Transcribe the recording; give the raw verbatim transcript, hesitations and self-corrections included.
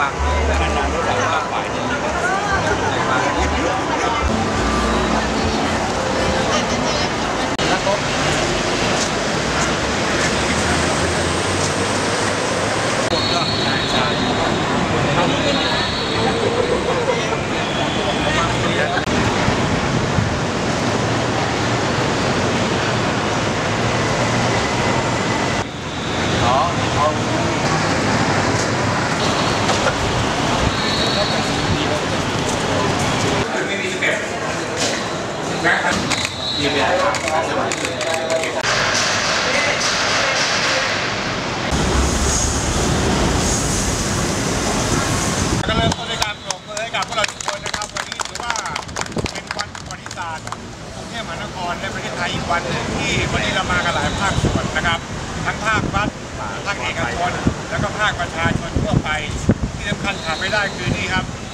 ฟังนานๆรถไหลมากฝ่ายนึงแล้วก็ใช่ใช่ยีเบียร์ครับสวัสดีก็เริ่มต้นในการปรบมือให้กับพวกเราทุกคนนะครับวันนี้ถือว่าเป็นวันประวัติศาสตร์กรุงเทพมหานครและประเทศไทยอีกวันหนึ่งที่วันนี้เรามากันหลายภาคส่วนนะครับทั้งภาครัฐภาคเอกชนแล้วก็ภาคประชาชนทั่วไปที่สำคัญขาดไม่ได้คือนี่ครับ